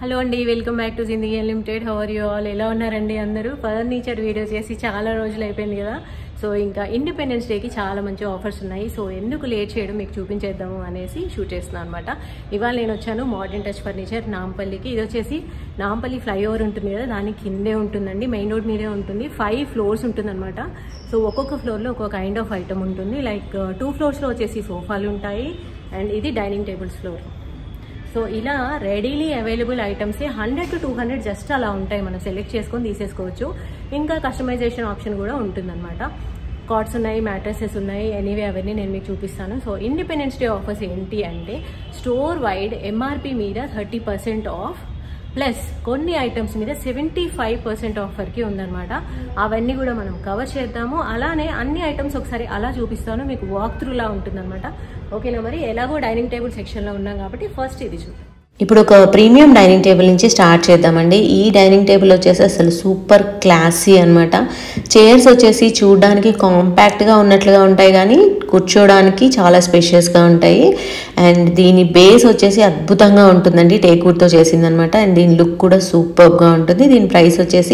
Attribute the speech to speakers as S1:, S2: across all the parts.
S1: Hello అండి, welcome back to Zindagi unlimited. How are you all? ఎలా ఉన్నారండి అందరూ? ఫర్నిచర్ వీడియో చేసి చాలా రోజులు అయిపోయింది కదా. సో ఇంకా ఇండిపెండెన్స్ డేకి చాలా మంచి ఆఫర్స్ ఉన్నాయి. సో ఎందుకు లేట్ చేయడం, మీకు చూపించేద్దాము అనేసి షూట్ చేస్తున్నాను అనమాట. ఇవాళ నేను వచ్చాను మోడర్న్ టచ్ ఫర్నిచర్ నాంపల్లికి. ఇది వచ్చేసి నాంపల్లి ఫ్లైఓవర్ ఉంటుంది కదా, దాని కిందే ఉంటుందండి, మెయిన్ రోడ్ మీదే ఉంటుంది. 5 floors ఉంటుందన్నమాట. సో ఒక్కొక్క ఫ్లోర్లో ఒక్కొక్క కైండ్ ఆఫ్ ఐటమ్ ఉంటుంది. లైక్ 2 floors వచ్చేసి సోఫాలు ఉంటాయి, అండ్ ఇది డైనింగ్ టేబుల్స్ ఫ్లోర్. సో ఇలా రెడీలీ అవైలబుల్ ఐటమ్సే 100 to 200 జస్ట్ అలా ఉంటాయి. మనం సెలెక్ట్ చేసుకొని తీసేసుకోవచ్చు. ఇంకా కస్టమైజేషన్ ఆప్షన్ కూడా ఉంటుందన్నమాట. కార్డ్స్ ఉన్నాయి, మ్యాట్రసెస్ ఉన్నాయి, ఎనీవే అవన్నీ నేను మీకు చూపిస్తాను. సో ఇండిపెండెన్స్ డే ఆఫర్స్ ఏంటి అంటే, స్టోర్ వైడ్ ఎంఆర్పి మీద 30% ఆఫ్, ప్లస్ కొన్ని ఐటమ్స్ మీద 75% ఆఫర్కి ఉందన్నమాట. అవన్నీ కూడా మనం కవర్ చేద్దాము. అలానే అన్ని ఐటమ్స్ ఒకసారి అలా చూపిస్తాను, మీకు వాక్ త్రూలా ఉంటుందన్నమాట. ఓకేనా? మరి ఎలాగో డైనింగ్ టేబుల్ సెక్షన్లో ఉన్నాం కాబట్టి ఫస్ట్ ఇది చూద్దాం.
S2: ఇప్పుడు ఒక ప్రీమియం డైనింగ్ టేబుల్ నుంచి స్టార్ట్ చేద్దామండి. ఈ డైనింగ్ టేబుల్ వచ్చేసి అసలు సూపర్ క్లాసీ అనమాట. చైర్స్ వచ్చేసి చూడడానికి కాంపాక్ట్గా ఉన్నట్లుగా ఉంటాయి, కానీ కూర్చోడానికి చాలా స్పేషియస్గా ఉంటాయి. అండ్ దీని బేస్ వచ్చేసి అద్భుతంగా ఉంటుందండి, టేక్వుడ్తో చేసిందనమాట. అండ్ దీని లుక్ కూడా సూపర్గా ఉంటుంది. దీని ప్రైస్ వచ్చేసి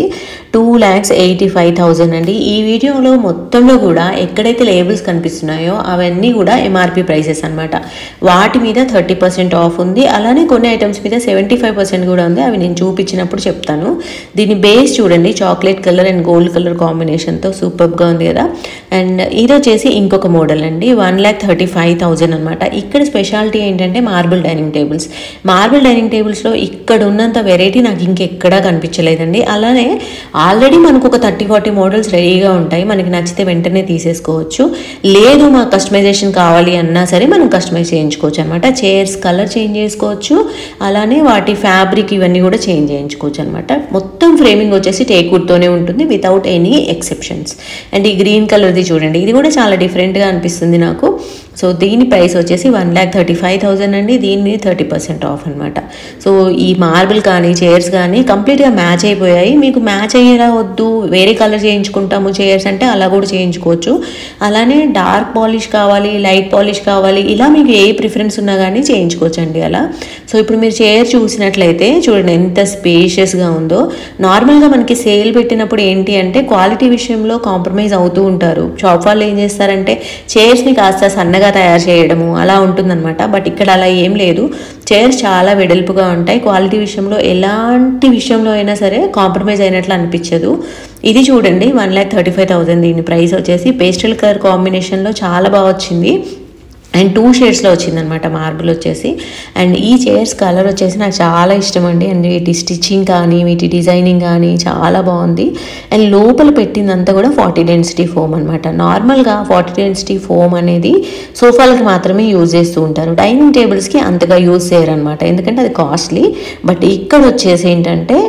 S2: 2,85,000 అండి. ఈ వీడియోలో మొత్తంలో కూడా ఎక్కడైతే లేబుల్స్ కనిపిస్తున్నాయో అవన్నీ కూడా ఎంఆర్పి ప్రైసెస్ అనమాట. వాటి మీద 30% ఆఫ్ ఉంది. అలానే కొన్ని ఐటమ్స్ మీద 75% కూడా ఉంది. అవి నేను చూపించినప్పుడు చెప్తాను. దీని బేస్ చూడండి, chocolate colour and gold colour కాంబినేషన్తో సూపర్గా ఉంది కదా. అండ్ ఇది వచ్చేసి ఇంకొక మోడల్ అండి, 1,35,000 అనమాట. ఇక్కడ స్పెషాలిటీ ఏంటంటే marble dining tables. Marble dining టేబుల్స్లో ఇక్కడ ఉన్నంత వెరైటీ నాకు ఇంకెక్కడా కనిపించలేదండి. అలానే ఆల్రెడీ మనకు ఒక 30-40 మోడల్స్ రెడీగా ఉంటాయి. మనకి నచ్చితే వెంటనే తీసేసుకోవచ్చు. లేదు మాకు కస్టమైజేషన్ కావాలి అన్నా సరే మనం కస్టమైజ్ చేయించుకోవచ్చు అనమాట. చైర్స్ కలర్ చేంజ్ చేసుకోవచ్చు, అలానే వాటి ఫ్యాబ్రిక్ ఇవన్నీ కూడా చేంజ్ చేయించుకోవచ్చు అనమాట. మొత్తం ఫ్రేమింగ్ వచ్చేసి టేక్వుడ్తోనే ఉంటుంది, వితౌట్ ఎనీ ఎక్సెప్షన్స్. అండ్ ఈ గ్రీన్ కలర్ది చూడండి, ఇది కూడా చాలా డిఫరెంట్గా అనిపిస్తుంది నాకు. సో దీని ప్రైస్ వచ్చేసి 1,35,000 అండి. దీని మీద 30% ఆఫ్ అనమాట. సో ఈ మార్బుల్ కానీ చైర్స్ కానీ కంప్లీట్గా మ్యాచ్ అయిపోయాయి. మీకు మ్యాచ్ అయ్యేలా వద్దు, వేరే కలర్ చేయించుకుంటాము చైర్స్ అంటే అలా కూడా చేయించుకోవచ్చు. అలానే డార్క్ పాలిష్ కావాలి, లైట్ పాలిష్ కావాలి, ఇలా మీకు ఏ ప్రిఫరెన్స్ ఉన్నా కానీ చేయించుకోవచ్చు అండి అలా. సో ఇప్పుడు మీరు చైర్ చూసినట్లయితే చూడండి ఎంత స్పేషియస్గా ఉందో. నార్మల్గా మనకి సేల్ పెట్టినప్పుడు ఏంటి అంటే క్వాలిటీ విషయంలో కాంప్రమైజ్ అవుతూ ఉంటారు. షాప్ వాళ్ళు ఏం చేస్తారంటే చైర్స్ని కాస్త సన్నగా తయారు చేయడము అలా ఉంటుందన్నమాట. బట్ ఇక్కడ అలా ఏం లేదు. చైర్స్ చాలా వెడల్పుగా ఉంటాయి. క్వాలిటీ విషయంలో ఎలాంటి విషయంలో అయినా సరే కాంప్రమైజ్ అయినట్లు అనిపించదు. ఇది చూడండి 1,35,000. దీని ప్రైస్ వచ్చేసి పేస్టల్ కలర్ కాంబినేషన్లో చాలా బాగా వచ్చింది. అండ్ 2 షేడ్స్లో వచ్చిందనమాట మార్బుల్ వచ్చేసి. అండ్ ఈ చైర్స్ కలర్ వచ్చేసి నాకు చాలా ఇష్టం అండి. అండ్ వీటి స్టిచ్చింగ్ కానీ వీటి డిజైనింగ్ కానీ చాలా బాగుంది. అండ్ లోపల పెట్టిందంతా కూడా 40 డెన్సిటీ ఫోమ్ అనమాట. నార్మల్గా 40 డెన్సిటీ ఫోమ్ అనేది సోఫాలకి మాత్రమే యూజ్ చేస్తూ ఉంటారు, డైనింగ్ టేబుల్స్కి అంతగా యూజ్ చేయరు అనమాట, ఎందుకంటే అది కాస్ట్లీ. బట్ ఇక్కడ వచ్చేసి ఏంటంటే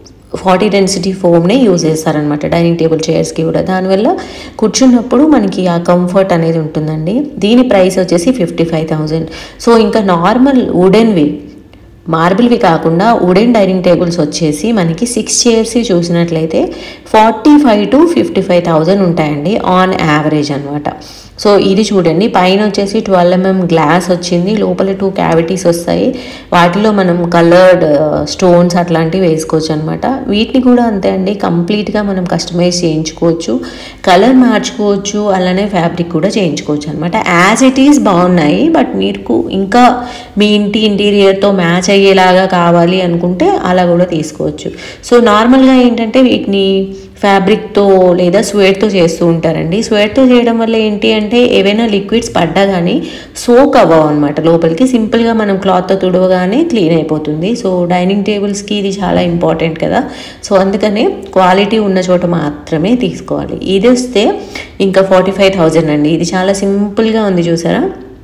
S2: 40 డెన్సిటీ ఫోమ్నే యూజ్ చేస్తారనమాట డైనింగ్ టేబుల్ చైర్స్కి కూడా. దానివల్ల కూర్చున్నప్పుడు మనకి ఆ కంఫర్ట్ అనేది ఉంటుందండి. దీని ప్రైస్ వచ్చేసి 55,000. సో ఇంకా నార్మల్ వుడెన్వి, మార్బుల్వి కాకుండా వుడెన్ డైనింగ్ టేబుల్స్ వచ్చేసి మనకి 6 చైర్స్ చూసినట్లయితే 45,000 to 55,000 ఉంటాయండి ఆన్ యావరేజ్ అనమాట. సో ఇది చూడండి, పైన వచ్చేసి 12 mm గ్లాస్ వచ్చింది, లోపల 2 క్యావిటీస్ వస్తాయి. వాటిలో మనం కలర్డ్ స్టోన్స్ అట్లాంటివి వేసుకోవచ్చు అనమాట. వీటిని కూడా అంతే అండి, కంప్లీట్గా మనం కస్టమైజ్ చేయించుకోవచ్చు, కలర్ మార్చుకోవచ్చు, అలానే ఫ్యాబ్రిక్ కూడా చేయించుకోవచ్చు అనమాట. యాజ్ ఇట్ ఈస్ బాగున్నాయి. బట్ మీకు ఇంకా మీ ఇంటి ఇంటీరియర్తో మ్యాచ్ అయ్యేలాగా కావాలి అనుకుంటే అలా కూడా తీసుకోవచ్చు. సో నార్మల్గా ఏంటంటే వీటిని ఫ్యాబ్రిక్తో లేదా స్వేట్తో చేస్తూ ఉంటారండి. స్వేట్తో చేయడం వల్ల ఏంటి అంటే ఏవైనా లిక్విడ్స్ పడ్డా కానీ సోక్ అవ్వవు అనమాట లోపలికి. సింపుల్గా మనం క్లాత్తో తుడవగానే క్లీన్ అయిపోతుంది. సో డైనింగ్ టేబుల్స్కి ఇది చాలా ఇంపార్టెంట్ కదా. సో అందుకనే క్వాలిటీ ఉన్న చోట మాత్రమే తీసుకోవాలి. ఇది వస్తే ఇంకా 45,000 అండి. ఇది చాలా సింపుల్గా ఉంది చూసారా,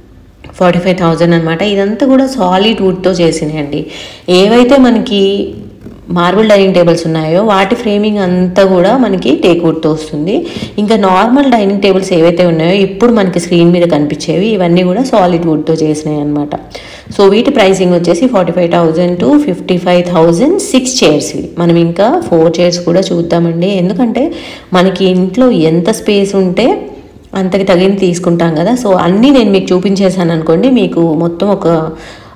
S2: 45,000 అనమాట. ఇదంతా కూడా సాలిడ్ వుడ్తో చేసినాయండి. ఏవైతే మనకి మార్బుల్ డైనింగ్ టేబుల్స్ ఉన్నాయో వాటి ఫ్రేమింగ్ అంతా కూడా మనకి టేక్వుడ్తో వస్తుంది. ఇంకా నార్మల్ డైనింగ్ టేబుల్స్ ఏవైతే ఉన్నాయో ఇప్పుడు మనకి స్క్రీన్ మీద కనిపించేవి ఇవన్నీ కూడా సాలిడ్ వుడ్తో చేసినాయి అనమాట. సో వీటి ప్రైసింగ్ వచ్చేసి 45,000 to 55,000. 6 చైర్స్. మనం ఇంకా 4 చైర్స్ కూడా చూద్దామండి, ఎందుకంటే మనకి ఇంట్లో ఎంత స్పేస్ ఉంటే అంతకి తగిన తీసుకుంటాం కదా. సో అన్నీ నేను మీకు చూపించేసాను అనుకోండి, మీకు మొత్తం ఒక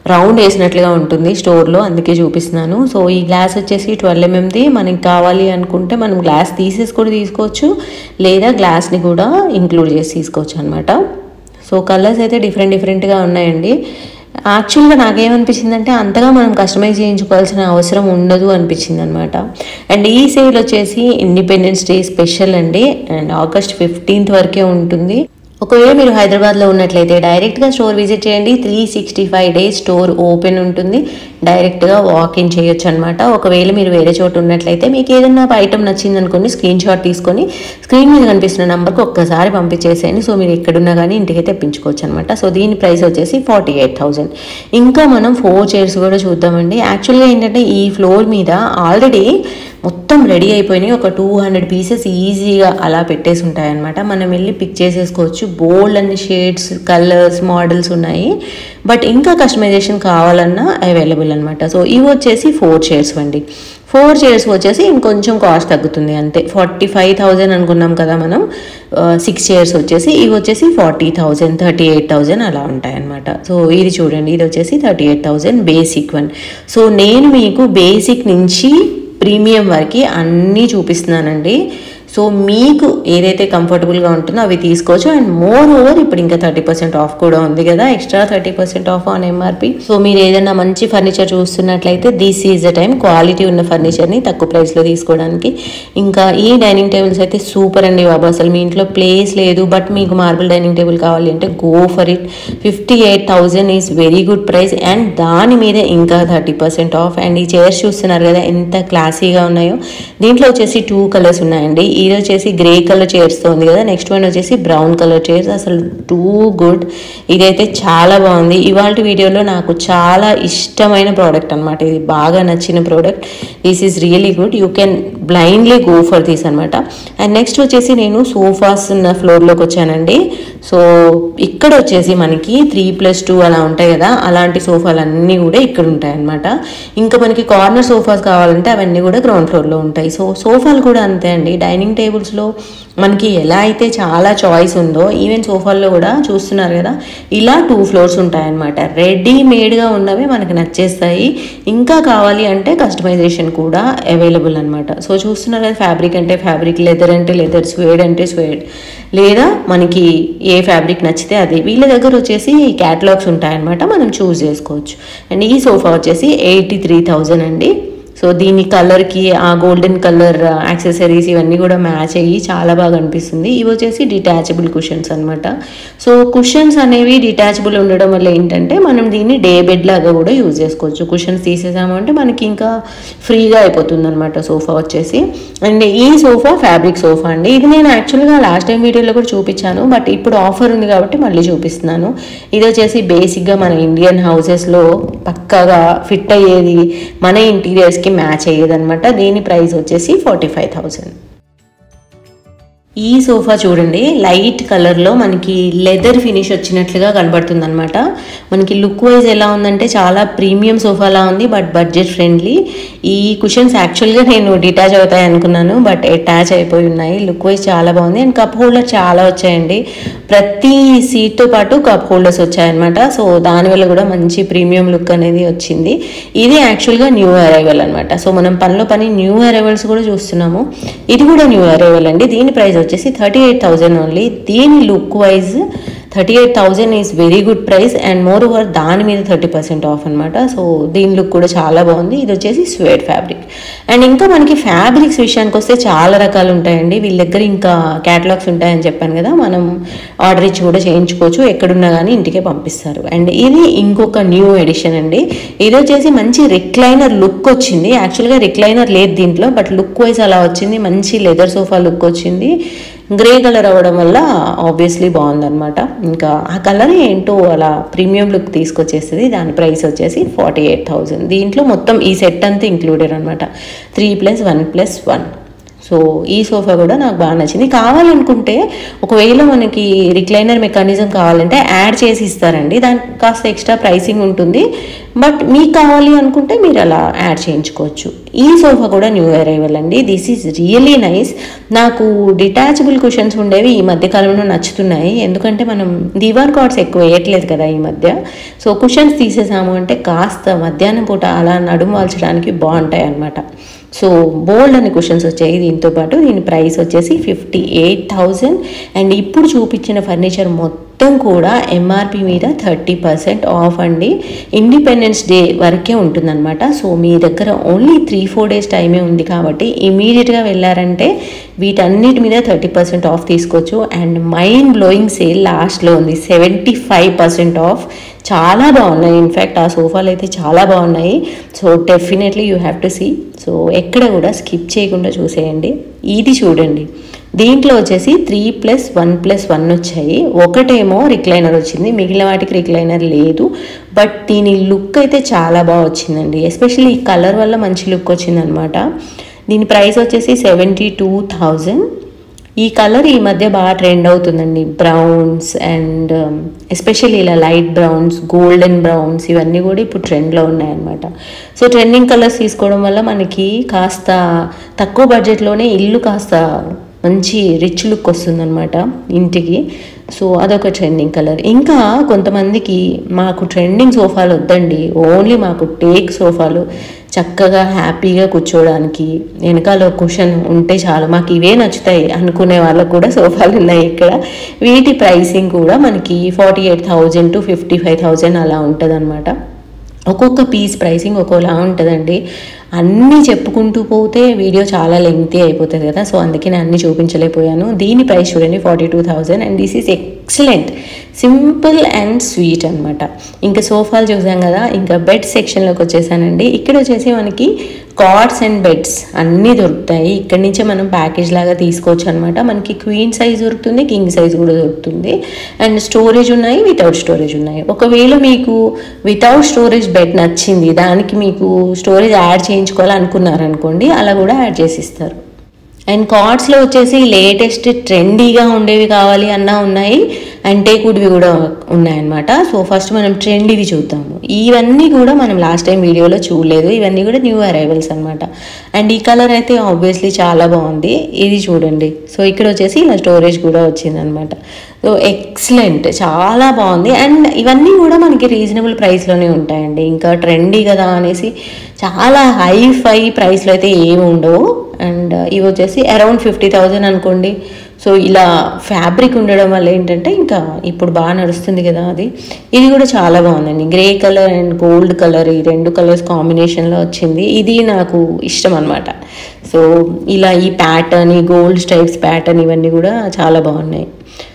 S2: రౌండ్ వేసినట్లుగా ఉంటుంది స్టోర్లో, అందుకే చూపిస్తున్నాను. సో ఈ గ్లాస్ వచ్చేసి 12 mmది. మనకి కావాలి అనుకుంటే మనం గ్లాస్ తీసేసి కూడా తీసుకోవచ్చు, లేదా గ్లాస్ని కూడా ఇంక్లూడ్ చేసి తీసుకోవచ్చు అనమాట. సో కలర్స్ అయితే డిఫరెంట్గా ఉన్నాయండి. యాక్చువల్గా నాకేమనిపించిందంటే అంతగా మనం కస్టమైజ్ చేయించుకోవాల్సిన అవసరం ఉండదు అనిపించింది అనమాట. అండ్ ఈ సేల్ వచ్చేసి ఇండిపెండెన్స్ డే స్పెషల్ అండి, అండ్ August 15th వరకే ఉంటుంది. ఒకవేళ మీరు హైదరాబాద్లో ఉన్నట్లయితే డైరెక్ట్గా స్టోర్ విజిట్ చేయండి. 365 days స్టోర్ ఓపెన్ ఉంటుంది, డైరెక్ట్గా వాకిన్ చేయొచ్చు అనమాట. ఒకవేళ మీరు వేరే చోట ఉన్నట్లయితే మీకు ఏదైనా ఐటమ్ నచ్చింది అనుకోండి, స్క్రీన్ షాట్ తీసుకొని స్క్రీన్ మీద కనిపిస్తున్న నెంబర్కి ఒక్కసారి పంపించేసేయండి. సో మీరు ఎక్కడున్నా కానీ ఇంటికి తెప్పించుకోవచ్చు అనమాట. సో దీని ప్రైస్ వచ్చేసి 48,000. ఇంకా మనం 4 chairs కూడా చూద్దామండి. యాక్చువల్గా ఏంటంటే ఈ ఫ్లోర్ మీద ఆల్రెడీ మొత్తం రెడీ అయిపోయినాయి. ఒక 200 pieces ఈజీగా అలా పెట్టేసి ఉంటాయన్నమాట. మనం వెళ్ళి పిక్ చేసేసుకోవచ్చు. బోల్డ్ అన్ని షేడ్స్, కలర్స్, మోడల్స్ ఉన్నాయి. బట్ ఇంకా కస్టమైజేషన్ కావాలన్నా అవైలబుల్ అనమాట. సో ఇవి వచ్చేసి 4 chairs అండి. 4 chairs వచ్చేసి ఇంకొంచెం కాస్ట్ తగ్గుతుంది అంతే. 45,000 అనుకున్నాం కదా మనం. 6 chairs వచ్చేసి ఇవి వచ్చేసి 40,000, 38,000 అలా ఉంటాయి అనమాట. సో ఇది చూడండి, ఇది వచ్చేసి 38,000 బేసిక్ వన్. సో నేను మీకు బేసిక్ నుంచి ప్రీమియం వరకు అన్నీ చూపిస్తున్నానండి. సో మీకు ఏదైతే కంఫర్టబుల్గా ఉంటుందో అవి తీసుకోవచ్చు. అండ్ మోర్ ఓవర్ ఇప్పుడు ఇంకా 30% ఆఫ్ కూడా ఉంది కదా, extra 30% off on MRP. So మీరు ఏదైనా మంచి ఫర్నిచర్ చూస్తున్నట్లయితే this is the time quality ఉన్న ఫర్నిచర్ని తక్కువ ప్రైస్లో తీసుకోవడానికి. ఇంకా ఈ డైనింగ్ టేబుల్స్ అయితే సూపర్ అండి బాబు. అసలు మీ ఇంట్లో ప్లేస్ లేదు బట్ మీకు మార్బుల్ డైనింగ్ టేబుల్ కావాలి అంటే go for it. 58,000 is very good price. And దాని మీద ఇంకా 30% ఆఫ్. అండ్ ఈ చైర్స్ చూస్తున్నారు కదా ఎంత క్లాసీగా ఉన్నాయో. దీంట్లో వచ్చేసి 2 కలర్స్ ఉన్నాయండి. ఇది వచ్చేసి గ్రే కలర్ చైర్స్తో ఉంది కదా, నెక్స్ట్ వన్ వచ్చేసి బ్రౌన్ కలర్ చైర్స్. అసలు టూ గుడ్. ఇదైతే చాలా బాగుంది. ఇవాళ వీడియోలో నాకు చాలా ఇష్టమైన ప్రోడక్ట్ అనమాట. ఇది బాగా నచ్చిన product. This is really good. You can blindly go for this అనమాట. అండ్ నెక్స్ట్ వచ్చేసి నేను సోఫాస్ ఉన్న ఫ్లోర్లోకి వచ్చానండి. సో ఇక్కడ వచ్చేసి మనకి 3+2 అలా ఉంటాయి కదా, అలాంటి సోఫాలన్నీ కూడా ఇక్కడ ఉంటాయి అనమాట. ఇంకా మనకి కార్నర్ సోఫాస్ కావాలంటే అవన్నీ కూడా గ్రౌండ్ ఫ్లోర్లో ఉంటాయి. సో సోఫాలు కూడా అంతే అండి. డైనింగ్ టేబుల్స్లో మనకి ఎలా అయితే చాలా చాయిస్ ఉందో, ఈవెన్ సోఫాల్లో కూడా చూస్తున్నారు కదా ఇలా 2 floors ఉంటాయన్నమాట. రెడీమేడ్గా ఉన్నవి మనకి నచ్చేస్తాయి. ఇంకా కావాలి అంటే కస్టమైజేషన్ కూడా అవైలబుల్ అనమాట. సో చూస్తున్నారు కదా, ఫ్యాబ్రిక్ అంటే ఫ్యాబ్రిక్, లెదర్ అంటే లెదర్, స్వేడ్ అంటే స్వేడ్, లేదా మనకి ఏ ఫ్యాబ్రిక్ నచ్చితే అది. వీళ్ళ దగ్గర వచ్చేసి క్యాటలాగ్స్ ఉంటాయన్నమాట, మనం చూస్ చేసుకోవచ్చు. అండ్ ఈ సోఫా వచ్చేసి 83,000 అండి. సో దీని కలర్కి ఆ గోల్డెన్ కలర్ యాక్సెసరీస్ ఇవన్నీ కూడా మ్యాచ్ అయ్యి చాలా బాగా అనిపిస్తుంది. ఇవి వచ్చేసి డిటాచబుల్ కుషన్స్ అనమాట. సో కుషన్స్ అనేవి డిటాచబుల్ ఉండడం వల్ల ఏంటంటే మనం దీన్ని డే బెడ్ లాగా కూడా యూజ్ చేసుకోవచ్చు. కుషన్స్ తీసేసాము అంటే మనకి ఇంకా ఫ్రీగా అయిపోతుంది అనమాట సోఫా వచ్చేసి. అండ్ ఈ సోఫా ఫ్యాబ్రిక్ సోఫా అండి. ఇది నేను యాక్చువల్గా లాస్ట్ టైం వీడియోలో కూడా చూపించాను, బట్ ఇప్పుడు ఆఫర్ ఉంది కాబట్టి మళ్ళీ చూపిస్తున్నాను. ఇది వచ్చేసి బేసిక్గా మన ఇండియన్ హౌసెస్లో పక్కాగా ఫిట్ అయ్యేది, మన ఇంటీరియర్స్కి మ్యాచ్ అయ్యేదన్నమాట. దీని ప్రైస్ వచ్చేసి 45,000. ఈ సోఫా చూడండి, లైట్ కలర్లో మనకి లెదర్ ఫినిష్ వచ్చినట్లుగా కనబడుతుంది అనమాట. మనకి లుక్ వైజ్ ఎలా ఉందంటే చాలా ప్రీమియం సోఫాలా ఉంది, బట్ బడ్జెట్ ఫ్రెండ్లీ. ఈ కుషన్స్ యాక్చువల్గా నేను డిటాచ్ అవుతాయి అనుకున్నాను, బట్ అటాచ్ అయిపోయి ఉన్నాయి. లుక్ వైజ్ చాలా బాగుంది. అండ్ కప్ హోల్డర్ చాలా వచ్చాయండి. ప్రతి సీట్తో పాటు కప్ హోల్డర్స్ వచ్చాయన్నమాట. సో దానివల్ల కూడా మంచి ప్రీమియం లుక్ అనేది వచ్చింది. ఇది యాక్చువల్గా న్యూ అరైవల్ అనమాట. సో మనం పనిలో పని న్యూ అరైవల్స్ కూడా చూస్తున్నాము. ఇది కూడా న్యూ అరైవల్ అండి. దీని ప్రైస్ వచ్చేసి 38,000 ఓన్లీ. దీని look wise 38,000 is very good price. And moreover దాని మీద 30% ఆఫ్ అనమాట. సో దీని లుక్ కూడా చాలా బాగుంది. ఇది వచ్చేసి స్వేడ్ ఫ్యాబ్రిక్. అండ్ ఇంకా మనకి ఫ్యాబ్రిక్స్ విషయానికి వస్తే చాలా రకాలు ఉంటాయండి. వీళ్ళ దగ్గర ఇంకా క్యాటలాగ్స్ ఉంటాయని చెప్పాను కదా, మనం ఆర్డర్ ఇచ్చి కూడా చేయించుకోవచ్చు. ఎక్కడున్నా కానీ ఇంటికే పంపిస్తారు. అండ్ ఇది ఇంకొక న్యూ ఎడిషన్ అండి. ఇది వచ్చేసి మంచి రిక్లైనర్ లుక్ వచ్చింది. యాక్చువల్గా రిక్లైనర్ లేదు దీంట్లో, బట్ లుక్ వైజ్ అలా వచ్చింది. మంచి లెదర్ సోఫా లుక్ వచ్చింది. గ్రే కలర్ అవ్వడం వల్ల ఆబ్వియస్లీ బాగుందన్నమాట. ఇంకా ఆ కలర్ ఏంటో అలా ప్రీమియం లుక్ తీసుకొచ్చేస్తుంది. దాని ప్రైస్ వచ్చేసి 48,000. దీంట్లో మొత్తం ఈ సెట్ అంతా ఇంక్లూడెడ్ అనమాట, 3+1+1. సో ఈ సోఫా కూడా నాకు బాగా నచ్చింది. కావాలనుకుంటే ఒకవేళ మనకి రిక్లైనర్ మెకానిజం కావాలంటే యాడ్ చేసి ఇస్తారండి. దానికి కాస్త ఎక్స్ట్రా ప్రైసింగ్ ఉంటుంది. బట్ మీకు కావాలి అనుకుంటే మీరు అలా యాడ్ చేయించుకోవచ్చు. ఈ సోఫా కూడా న్యూ అరైవల్ అండి. This is really nice. నాకు డిటాచబుల్ కుషన్స్ ఉండేవి ఈ మధ్య కాలంలో నచ్చుతున్నాయి, ఎందుకంటే మనం దివాన్ కార్డ్స్ ఎక్కువ వేయట్లేదు కదా ఈ మధ్య. సో కుషన్స్ తీసేసాము అంటే కాస్త మధ్యాహ్నం పూట అలా నడుము వాల్చడానికి బాగుంటాయి అన్నమాట. సో బోల్డ్ అని కుషన్స్ వచ్చాయి దీంతో పాటు. దీని ప్రైస్ వచ్చేసి 58,000. అండ్ ఇప్పుడు చూపించిన ఫర్నిచర్ మొత్తం కూడా ఎంఆర్పి మీద 30% ఆఫ్ అండి. ఇండిపెండెన్స్ డే వరకే ఉంటుందన్నమాట. సో మీ దగ్గర ఓన్లీ 3-4 డేస్ టైమే ఉంది కాబట్టి ఇమీడియట్గా వెళ్ళారంటే వీటన్నిటి మీద 30% ఆఫ్ తీసుకోవచ్చు. అండ్ మైండ్ బ్లోయింగ్ సేల్ లాస్ట్లో ఉంది, 75% ఆఫ్. చాలా బాగున్నాయి, ఇన్ఫ్యాక్ట్ ఆ సోఫాలు అయితే చాలా బాగున్నాయి. So definitely you have to see. So ఎక్కడ కూడా స్కిప్ చేయకుండా చూసేయండి. ఇది చూడండి, దీంట్లో వచ్చేసి 3+1+1 వచ్చాయి. ఒకటేమో రిక్లైనర్ వచ్చింది, మిగిలిన వాటికి రిక్లైనర్ లేదు. బట్ దీని లుక్ అయితే చాలా బాగా వచ్చిందండి, ఎస్పెషల్లీ ఈ కలర్ వల్ల మంచి లుక్ వచ్చిందనమాట. దీని ప్రైస్ వచ్చేసి 72,000. ఈ కలర్ ఈ మధ్య బాగా ట్రెండ్ అవుతుందండి, బ్రౌన్స్ అండ్ ఎస్పెషల్లీ ఇలా లైట్ బ్రౌన్స్, గోల్డెన్ బ్రౌన్స్ ఇవన్నీ కూడా ఇప్పుడు ట్రెండ్లో ఉన్నాయన్నమాట. సో ట్రెండింగ్ కలర్స్ తీసుకోవడం వల్ల మనకి కాస్త తక్కువ బడ్జెట్లోనే ఇల్లు కాస్త మంచి రిచ్ లుక్ వస్తుందన్నమాట ఇంటికి. సో అదొక ట్రెండింగ్ కలర్. ఇంకా కొంతమందికి మాకు ట్రెండింగ్ సోఫాలు వద్దండి, ఓన్లీ మాకు టేక్ సోఫాలు చక్కగా హ్యాపీగా కూర్చోవడానికి వెనకాల కుషన్ ఉంటే చాలు, మాకు ఇవే నచ్చుతాయి అనుకునే వాళ్ళకు కూడా సోఫాలు ఉన్నాయి ఇక్కడ. వీటి ప్రైసింగ్ కూడా మనకి 48,000 to 55,000 అలా ఉంటుంది అనమాట. ఒక్కొక్క పీస్ ప్రైసింగ్ ఒక్కోలా ఉంటుందండి. అన్నీ చెప్పుకుంటూ పోతే వీడియో చాలా లెంగ్తీ అయిపోతుంది కదా, సో అందుకే నేను అన్నీ చూపించలేకపోయాను. దీని ప్రైస్ చూడండి 42,000. And this is excellent, simple and sweet అనమాట. ఇంకా సోఫాలు చూసాం కదా, ఇంకా బెడ్ సెక్షన్లోకి వచ్చేసానండి. ఇక్కడ వచ్చేసి మనకి కార్డ్స్ అండ్ బెడ్స్ అన్నీ దొరుకుతాయి. ఇక్కడి నుంచే మనం ప్యాకేజ్ లాగా తీసుకోవచ్చు అనమాట. మనకి క్వీన్ సైజ్ దొరుకుతుంది, కింగ్ సైజ్ కూడా దొరుకుతుంది. అండ్ స్టోరేజ్ ఉన్నాయి, వితౌట్ స్టోరేజ్ ఉన్నాయి. ఒకవేళ మీకు వితౌట్ స్టోరేజ్ బెడ్ నచ్చింది, దానికి మీకు స్టోరేజ్ యాడ్ చేయించుకోవాలనుకున్నారనుకోండి, అలా కూడా యాడ్ చేసి ఇస్తారు. అండ్ కార్డ్స్లో వచ్చేసి లేటెస్ట్ ట్రెండీగా ఉండేవి కావాలి అన్నా ఉన్నాయి, అండ్ టేక్వుడ్వి కూడా ఉన్నాయన్నమాట. సో ఫస్ట్ మనం ట్రెండీవి చూద్దాము. ఇవన్నీ కూడా మనం లాస్ట్ టైం వీడియోలో చూడలేదు, ఇవన్నీ కూడా న్యూ అరైవల్స్ అనమాట. అండ్ ఈ కలర్ అయితే ఆబ్వియస్లీ చాలా బాగుంది. ఇది చూడండి, సో ఇక్కడ వచ్చేసి ఇలా స్టోరేజ్ కూడా వచ్చిందనమాట. సో ఎక్సలెంట్, చాలా బాగుంది. అండ్ ఇవన్నీ కూడా మనకి రీజనబుల్ ప్రైస్లోనే ఉంటాయండి. ఇంకా ట్రెండీ కదా అనేసి చాలా హై ప్రైస్లో అయితే ఏమి ఉండవు. అండ్ ఇవి వచ్చేసి అరౌండ్ 50,000 అనుకోండి. సో ఇలా ఫ్యాబ్రిక్ ఉండడం వల్ల ఏంటంటే ఇంకా ఇప్పుడు బాగా నడుస్తుంది కదా అది. ఇది కూడా చాలా బాగుందండి, grey colour and gold colour, ఈ రెండు కలర్స్ కాంబినేషన్లో వచ్చింది. ఇది నాకు ఇష్టం అనమాట. సో ఇలా ఈ ప్యాటర్న్, ఈ గోల్డ్ స్ట్రైప్స్ ప్యాటర్న్ ఇవన్నీ కూడా చాలా బాగున్నాయి.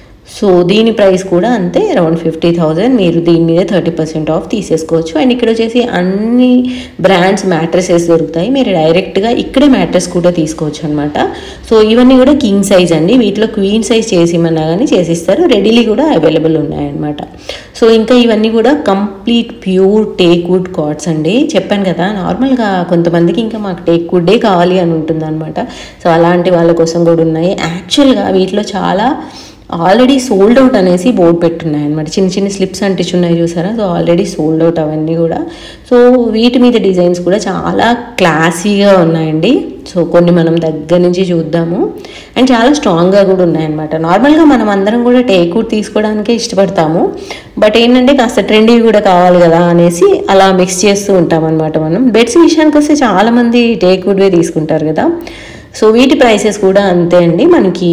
S2: సో దీని ప్రైస్ కూడా అంతే, అరౌండ్ 50,000. మీరు దీని మీద 30% ఆఫ్ తీసేసుకోవచ్చు. అండ్ ఇక్కడ వచ్చేసి అన్ని బ్రాండ్స్ మ్యాట్రసెస్ దొరుకుతాయి, మీరు డైరెక్ట్గా ఇక్కడే మ్యాట్రస్ కూడా తీసుకోవచ్చు అనమాట. సో ఇవన్నీ కూడా కింగ్ సైజ్ అండి, వీటిలో క్వీన్ సైజ్ చేసిమన్నా కానీ చేసిస్తారు, రెడీలీ కూడా అవైలబుల్ ఉన్నాయన్నమాట. సో ఇంకా ఇవన్నీ కూడా కంప్లీట్ ప్యూర్ టేక్వుడ్ కార్డ్స్ అండి. చెప్పాను కదా, నార్మల్గా కొంతమందికి ఇంకా మాకు టేక్వుడ్డే కావాలి అని ఉంటుంది అనమాట. సో అలాంటి వాళ్ళ కోసం కూడా ఉన్నాయి. యాక్చువల్గా వీటిలో చాలా ఆల్రెడీ సోల్డ్ అవుట్ అనేసి బోర్డు పెట్టున్నాయి అనమాట, చిన్న చిన్న స్లిప్స్ అంటించున్నాయి చూసారా. సో ఆల్రెడీ సోల్డ్ అవుట్ అవన్నీ కూడా. సో వీటి మీద డిజైన్స్ కూడా చాలా క్లాసీగా ఉన్నాయండి. సో కొన్ని మనం దగ్గర నుంచి చూద్దాము. అండ్ చాలా స్ట్రాంగ్గా కూడా ఉన్నాయన్నమాట. నార్మల్గా మనం అందరం కూడా టేక్వుడ్ తీసుకోవడానికే ఇష్టపడతాము, బట్ ఏంటంటే కాస్త ట్రెండీ కూడా కావాలి కదా అనేసి అలా మిక్స్ చేస్తూ ఉంటాం అనమాట మనం. బెడ్స్ విషయానికి వస్తే చాలామంది టేక్వుడ్వే తీసుకుంటారు కదా. సో వీటి ప్రైసెస్ కూడా అంతే అండి, మనకి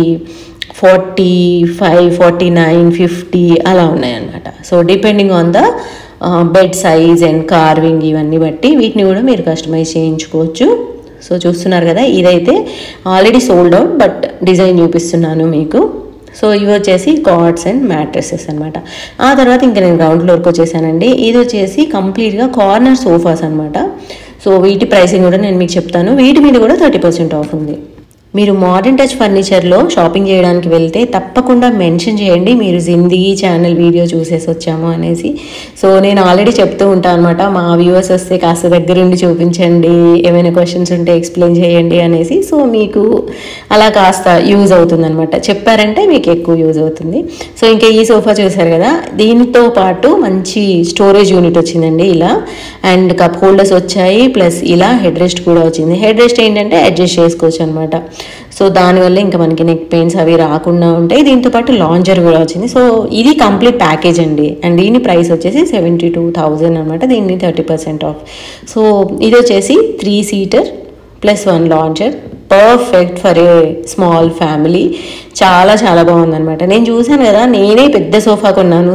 S2: 45, 49, 50 అలా ఉన్నాయన్నమాట. So depending on the bed size and carving ఇవన్నీ బట్టి వీటిని కూడా మీరు కస్టమైజ్ చేయించుకోవచ్చు. సో చూస్తున్నారు కదా, ఇదైతే already sold out, but design చూపిస్తున్నాను మీకు. సో ఇవి వచ్చేసి కార్డ్స్ అండ్ మ్యాట్రసెస్ అనమాట. ఆ తర్వాత ఇంకా నేను గ్రౌండ్ ఫ్లోర్కి వచ్చేసానండి. ఇది వచ్చేసి కంప్లీట్గా కార్నర్ సోఫాస్ అనమాట. సో వీటి ప్రైసింగ్ కూడా నేను మీకు చెప్తాను. వీటి మీద కూడా 30% ఆఫ్ ఉంది. మీరు మోడర్న్ టచ్ ఫర్నిచర్లో షాపింగ్ చేయడానికి వెళ్తే తప్పకుండా మెన్షన్ చేయండి మీరు జిందగీ ఛానల్ వీడియో చూసేసి వచ్చాము అనేసి. సో నేను ఆల్రెడీ చెప్తూ ఉంటాను అనమాట, మా వ్యూవర్స్ వస్తే కాస్త దగ్గరుండి చూపించండి, ఏమైనా క్వశ్చన్స్ ఉంటే ఎక్స్ప్లెయిన్ చేయండి అనేసి. సో మీకు అలా కాస్త యూజ్ అవుతుంది అనమాట, చెప్పారంటే మీకు ఎక్కువ యూజ్ అవుతుంది. సో ఇంకా ఈ సోఫా చూసారు కదా, దీనితో పాటు మంచి స్టోరేజ్ యూనిట్ వచ్చిందండి ఇలా, అండ్ కప్ హోల్డర్స్ వచ్చాయి, ప్లస్ ఇలా హెడ్ రెస్ట్ కూడా వచ్చింది. హెడ్ రెస్ట్ ఏంటంటే అడ్జస్ట్ చేసుకోవచ్చు అనమాట. సో దానివల్ల ఇంకా మనకి నెక్ పెయిన్స్ అవి రాకుండా ఉంటాయి. దీంతో పాటు లాంజర్ కూడా వచ్చింది. సో ఇది కంప్లీట్ ప్యాకేజ్ అండి, అండ్ దీని ప్రైస్ వచ్చేసి 72,000 అనమాట, దీన్ని 30% ఆఫ్. సో ఇది వచ్చేసి 3 seater plus 1 lounger, perfect for a small family. చాలా చాలా బాగుందనమాట. నేను చూసాను కదా, నేనే పెద్ద సోఫా కొన్నాను,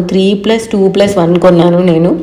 S2: 3+2+1 కొన్నాను నేను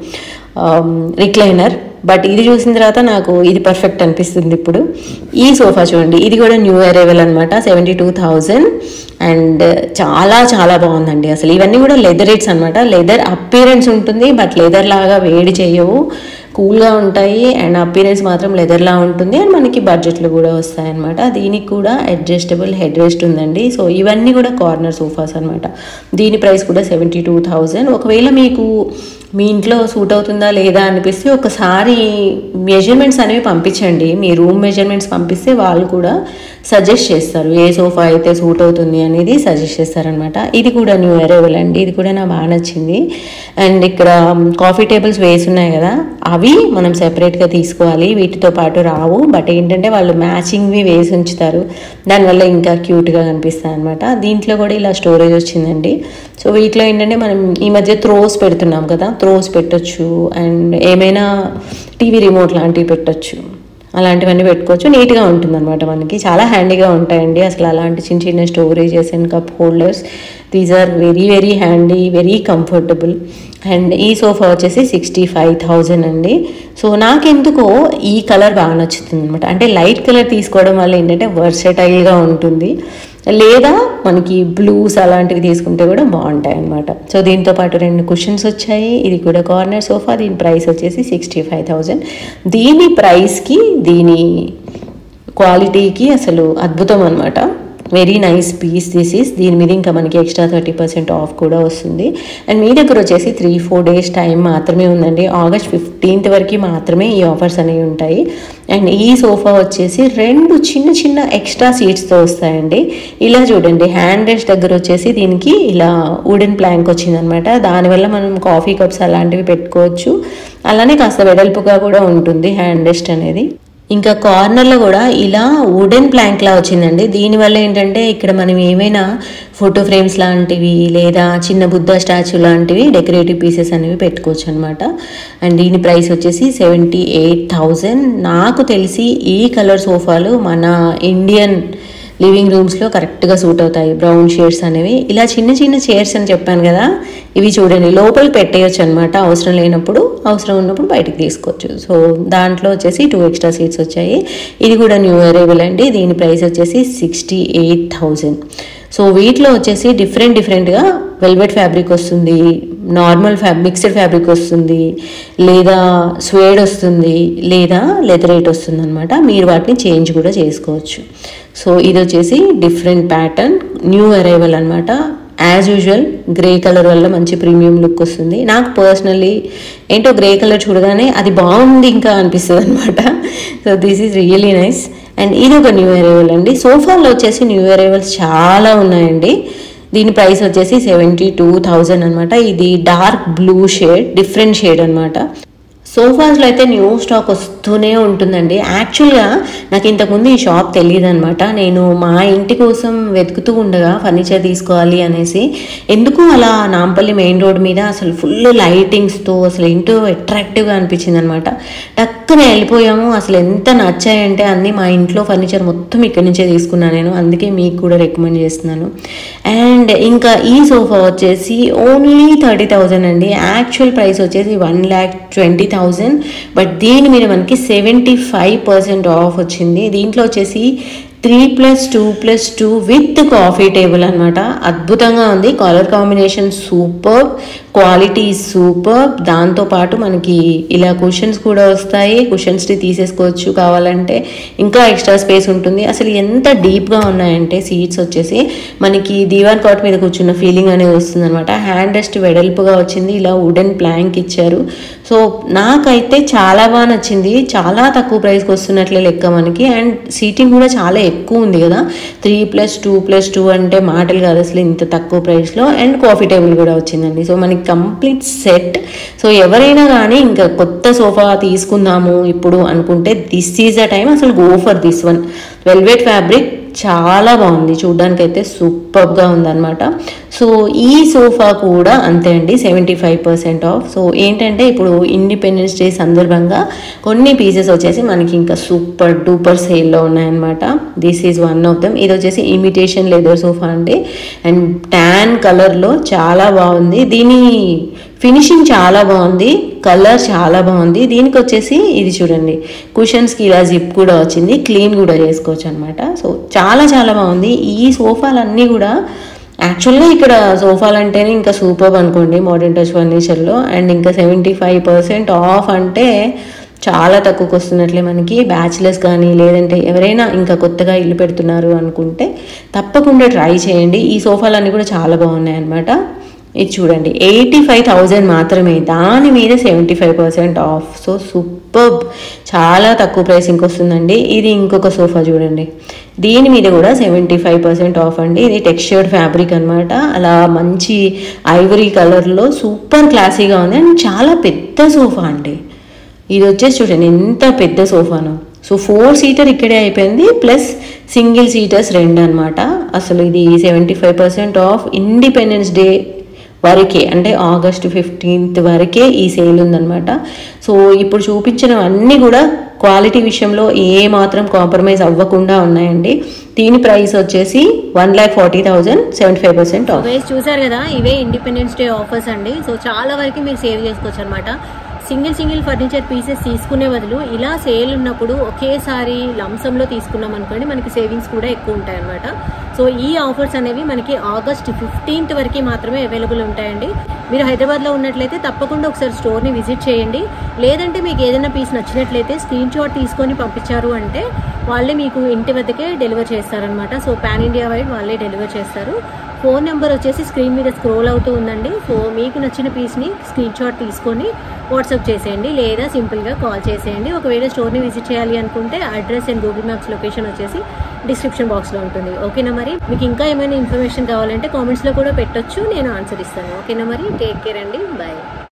S2: రిక్లైనర్. బట్ ఇది చూసిన తర్వాత నాకు ఇది పర్ఫెక్ట్ అనిపిస్తుంది ఇప్పుడు. ఈ సోఫా చూడండి, ఇది కూడా న్యూ అరైవల్ అనమాట, 72,000 అండ్ చాలా చాలా బాగుందండి. అసలు ఇవన్నీ కూడా లెదర్ అనమాట. లెదర్ అపీరెన్స్ ఉంటుంది, బట్ లెదర్ లాగా వేడి చేయవు, కూల్గా ఉంటాయి, అండ్ అపీరెన్స్ మాత్రం లెదర్లా ఉంటుంది, అండ్ మనకి బడ్జెట్లో కూడా వస్తాయి అనమాట. దీనికి కూడా అడ్జస్టబుల్ హెడ్ రెస్ట్ ఉందండి. సో ఇవన్నీ కూడా కార్నర్ సోఫాస్ అనమాట. దీని ప్రైస్ కూడా 72,000. ఒకవేళ మీకు మీ ఇంట్లో సూట్ అవుతుందా లేదా అనిపిస్తే ఒకసారి మెజర్మెంట్స్ అనేవి పంపించండి. మీ రూమ్ మెజర్మెంట్స్ పంపిస్తే వాళ్ళు కూడా సజెస్ట్ చేస్తారు, ఏ సోఫా అయితే సూట్ అవుతుంది అనేది సజెస్ట్ చేస్తారనమాట. ఇది కూడా న్యూ అరైవల్ అండి, ఇది కూడా నాకు బాగా నచ్చింది. అండ్ ఇక్కడ కాఫీ టేబుల్స్ వేసి ఉన్నాయి కదా, అవి మనం సెపరేట్గా తీసుకోవాలి, వీటితో పాటు రావు. బట్ ఏంటంటే వాళ్ళు మ్యాచింగ్వి వేసి ఉంచుతారు, దానివల్ల ఇంకా క్యూట్గా కనిపిస్తాయి అనమాట. దీంట్లో కూడా ఇలా స్టోరేజ్ వచ్చిందండి. సో వీటిలో ఏంటంటే మనం ఈ మధ్య త్రోస్ పెడుతున్నాం కదా, త్రోస్ పెట్టొచ్చు, అండ్ ఏమైనా టీవీ రిమోట్ లాంటివి పెట్టొచ్చు, అలాంటివన్నీ పెట్టుకోవచ్చు. నీట్గా ఉంటుంది అనమాట, మనకి చాలా హ్యాండీగా ఉంటాయండి అసలు అలాంటి చిన్న చిన్న storages and cup holders. These are very very handy, very comfortable. And ఈ సోఫా వచ్చేసి 65,000 అండి. సో నాకెందుకో ఈ కలర్ బాగా నచ్చుతుంది అనమాట. అంటే లైట్ కలర్ తీసుకోవడం వల్ల ఏంటంటే వర్సటైల్గా ఉంటుంది, లేదా మనకి బ్లూస్ అలాంటివి తీసుకుంటే కూడా బాగుంటాయి అన్నమాట. సో దీంతో పాటు 2 కుషన్స్ వచ్చాయి. ఇది కూడా కార్నర్ సోఫా, దీని ప్రైస్ వచ్చేసి 65,000. దీని ప్రైస్కి దీని క్వాలిటీకి అసలు అద్భుతం అనమాట. Very nice piece this is. దీని మీద ఇంకా మనకి ఎక్స్ట్రా 30% ఆఫ్ కూడా వస్తుంది. అండ్ మీ దగ్గర వచ్చేసి 3-4 డేస్ టైం మాత్రమే ఉందండి, August 15th వరకు మాత్రమే ఈ ఆఫర్స్ అనేవి ఉంటాయి. అండ్ ఈ సోఫా వచ్చేసి 2 చిన్న చిన్న ఎక్స్ట్రా సీట్స్తో వస్తాయండి. ఇలా చూడండి, హ్యాండ్ రెస్ట్ దగ్గర వచ్చేసి దీనికి ఇలా వుడెన్ ప్లాంక్ వచ్చిందనమాట, దానివల్ల మనం కాఫీ కప్స్ అలాంటివి పెట్టుకోవచ్చు. అలానే కాస్త వెడల్పుగా కూడా ఉంటుంది హ్యాండ్ రెస్ట్ అనేది. ఇంకా కార్నర్లో కూడా ఇలా వుడెన్ ప్లాంక్లా వచ్చిందండి. దీనివల్ల ఏంటంటే ఇక్కడ మనం ఏమైనా ఫోటో ఫ్రేమ్స్ లాంటివి లేదా చిన్న బుద్ధ స్టాచ్యూ లాంటివి డెకరేటివ్ పీసెస్ అనేవి పెట్టుకోవచ్చు అనమాట. అండ్ దీని ప్రైస్ వచ్చేసి 78,000. నాకు తెలిసి ఈ కలర్ సోఫాలు మన ఇండియన్ లివింగ్ రూమ్స్లో కరెక్ట్గా సూట్ అవుతాయి, బ్రౌన్ షేడ్స్ అనేవి. ఇలా చిన్న చిన్న చైర్స్ అని చెప్పాను కదా, ఇవి చూడండి లోపల పెట్టేయచ్చు అనమాట, అవసరం లేనప్పుడు, అవసరం ఉన్నప్పుడు బయటకు తీసుకోవచ్చు. సో దాంట్లో వచ్చేసి 2 ఎక్స్ట్రా సీట్స్ వచ్చాయి. ఇది కూడా న్యూ అరైవల్ అండి, దీని ప్రైస్ వచ్చేసి 68,000. సో వీటిలో వచ్చేసి డిఫరెంట్గా వెల్వెట్ ఫ్యాబ్రిక్ వస్తుంది, నార్మల్ మిక్స్డ్ ఫ్యాబ్రిక్ వస్తుంది, లేదా స్వేడ్ వస్తుంది, లేదా లెదరేట్ వస్తుంది అనమాట. మీరు వాటిని చేంజ్ కూడా చేసుకోవచ్చు. సో ఇది వచ్చేసి డిఫరెంట్ ప్యాటర్న్, న్యూ అరైవల్ అనమాట. యాజ్ యూజువల్ గ్రే కలర్ వల్ల మంచి ప్రీమియం లుక్ వస్తుంది. నాకు పర్సనల్లీ ఏంటో గ్రే కలర్ చూడగానే అది బాగుంది ఇంకా అనిపిస్తుంది అనమాట. So this is really nice. And ఇది ఒక న్యూ అరైవల్ అండి. సోఫాలో వచ్చేసి న్యూ అరైవల్స్ చాలా ఉన్నాయండి. దీని ప్రైస్ వచ్చేసి 72,000 అనమాట. ఇది dark blue shade, different shade అనమాట. సోఫాస్లో అయితే న్యూ స్టాక్ వస్తూనే ఉంటుందండి. యాక్చువల్గా నాకు ఇంతకుముందు ఈ షాప్ తెలియదు అనమాట. నేను మా ఇంటి కోసం వెతుకుతూ ఉండగా ఫర్నిచర్ తీసుకోవాలి అనేసి, ఎందుకు అలా నాంపల్లి మెయిన్ రోడ్ మీద అసలు ఫుల్ లైటింగ్స్తో అసలు ఏంటో అట్రాక్టివ్గా అనిపించింది అనమాట. టక్కున వెళ్ళిపోయాము. అసలు ఎంత నచ్చాయంటే అన్నీ, మా ఇంట్లో ఫర్నిచర్ మొత్తం ఇక్కడి నుంచే తీసుకున్నాను నేను, అందుకే మీకు కూడా రికమెండ్ చేస్తున్నాను. అండ్ ఇంకా ఈ సోఫా వచ్చేసి ఓన్లీ 30,000 అండి. యాక్చువల్ ప్రైస్ వచ్చేసి 1,20,000, బట్ దీని మీద మనకి 75% ఆఫ్ వచ్చింది. దీంట్లో వచ్చేసి 3+2+2 విత్ కాఫీ టేబుల్ అనమాట. అద్భుతంగా ఉంది. Colour combination super, quality super. దాంతోపాటు మనకి ఇలా కుషన్స్ కూడా వస్తాయి. కుషన్స్ని తీసేసుకోవచ్చు కావాలంటే, ఇంకా ఎక్స్ట్రా స్పేస్ ఉంటుంది. అసలు ఎంత డీప్గా ఉన్నాయంటే సీట్స్ వచ్చేసి మనకి దీవాన్ కాట్ మీద కూర్చున్న ఫీలింగ్ అనేది వస్తుంది అనమాట. హ్యాండ్ రెస్ట్ వెడల్పుగా వచ్చింది. ఇలా వుడెన్ ప్లాంక్ ఇచ్చారు. సో నాకైతే చాలా బాగా నచ్చింది. చాలా తక్కువ ప్రైస్కి వస్తున్నట్లే లెక్క మనకి. అండ్ సీటింగ్ కూడా చాలా ఎక్కువ ఉంది కదా. 3+2+2 అంటే మాటలు కాదు అసలు ఇంత తక్కువ ప్రైస్లో. అండ్ కాఫీ టేబుల్ కూడా వచ్చిందండి. సో మనకి కంప్లీట్ సెట్. సో ఎవరైనా కానీ ఇంకా కొత్త సోఫా తీసుకుందాము ఇప్పుడు అనుకుంటే దిస్ ఈజ్ ద టైం. అసలు go for this one. Velvet fabric చాలా బాగుంది, చూడ్డానికి అయితే సూపర్గా ఉందన్నమాట. సో ఈ సోఫా కూడా అంతే అండి, 75% ఆఫ్. సో ఏంటంటే ఇప్పుడు ఇండిపెండెన్స్ డే సందర్భంగా కొన్ని పీసెస్ వచ్చేసి మనకి ఇంకా సూపర్ డూపర్ సేల్లో ఉన్నాయన్నమాట. This is one of them. ఇది వచ్చేసి ఇమిటేషన్ లెదర్ సోఫా అండి. అండ్ ట్యాన్ కలర్లో చాలా బాగుంది. దీని ఫినిషింగ్ చాలా బాగుంది, కలర్ చాలా బాగుంది. దీనికి వచ్చేసి ఇది చూడండి, కుషన్స్కి ఇలా జిప్ కూడా వచ్చింది, క్లీన్ కూడా చేసుకోవచ్చు అనమాట. సో చాలా చాలా బాగుంది. ఈ సోఫాలన్నీ కూడా యాక్చువల్గా ఇక్కడ సోఫాలు అంటేనే ఇంకా సూపర్ అనుకోండి మోడర్న్ టచ్ ఫర్నిచర్లో. అండ్ ఇంకా 75% ఆఫ్ అంటే చాలా తక్కువకి వస్తున్నట్లే మనకి. బ్యాచిలర్స్ కానీ లేదంటే ఎవరైనా ఇంకా కొత్తగా ఇల్లు పెడుతున్నారు అనుకుంటే తప్పకుండా ట్రై చేయండి. ఈ సోఫాలన్నీ కూడా చాలా బాగున్నాయి అనమాట. ఇది చూడండి 85,000 మాత్రమే, దాని మీద 75% ఆఫ్. సో సూపర్, చాలా తక్కువ ప్రైసింగ్కి వస్తుందండి. ఇది ఇంకొక సోఫా చూడండి, దీని మీద కూడా 75% ఆఫ్ అండి. ఇది టెక్స్చర్డ్ ఫ్యాబ్రిక్ అనమాట. అలా మంచి ఐవరీ కలర్లో సూపర్ క్లాసీగా ఉంది. అండ్ చాలా పెద్ద సోఫా అండి. ఇది వచ్చేసి చూడండి ఎంత పెద్ద సోఫాను. సో 4 సీటర్ ఇక్కడే అయిపోయింది, ప్లస్ సింగిల్ సీటర్స్ 2 అనమాట. అసలు ఇది 75% ఆఫ్ ఇండిపెండెన్స్ డే వరకే, అంటే ఆగస్ట్ 15th వరకే ఈ సేల్ ఉందన్నమాట. సో ఇప్పుడు చూపించినవన్నీ కూడా క్వాలిటీ విషయంలో ఏ మాత్రం కాంప్రమైజ్ అవ్వకుండా ఉన్నాయండి. దీని ప్రైస్ వచ్చేసి 1,40,000, 75% ఆఫ్.
S1: చూసారు కదా, ఇవే ఇండిపెండెన్స్ డే ఆఫర్స్ అండి. సో చాలా వరకు మీరు సేవ్ చేసుకోవచ్చు అనమాట. సింగిల్ ఫర్నిచర్ పీసెస్ తీసుకునే బదులు ఇలా సేల్ ఉన్నప్పుడు ఒకేసారి లంసంలో తీసుకున్నాం అనుకోండి, మనకి సేవింగ్స్ కూడా ఎక్కువ ఉంటాయి అనమాట. సో ఈ ఆఫర్స్ అనేవి మనకి ఆగస్ట్ 15th వరకు మాత్రమే అవైలబుల్ ఉంటాయండి. మీరు హైదరాబాద్లో ఉన్నట్లయితే తప్పకుండా ఒకసారి స్టోర్ని విజిట్ చేయండి. లేదంటే మీకు ఏదైనా పీస్ నచ్చినట్లయితే స్క్రీన్ షాట్ తీసుకొని పంపించారు అంటే వాళ్ళే మీకు ఇంటి వద్దకే డెలివర్ చేస్తారనమాట. సో పాన్ ఇండియా వైడ్ వాళ్ళే డెలివర్ చేస్తారు. ఫోన్ నెంబర్ వచ్చేసి స్క్రీన్ మీద స్క్రోల్ అవుతూ ఉందండి. సో మీకు నచ్చిన పీస్ని స్క్రీన్ షాట్ తీసుకొని వాట్సాప్ చేసేయండి, లేదా సింపుల్గా కాల్ చేసేయండి. ఒకవేళ స్టోర్ని విజిట్ చేయాలి అనుకుంటే address and Google maps location వచ్చేసి డిస్క్రిప్షన్ బాక్స్లో ఉంటుంది. ఓకేనా మరి? మీకు ఇంకా ఏమైనా ఇన్ఫర్మేషన్ కావాలంటే కామెంట్స్లో కూడా పెట్టొచ్చు, నేను ఆన్సర్ ఇస్తాను. ఓకేనా మరి? టేక్ కేర్ అండి, బాయ్.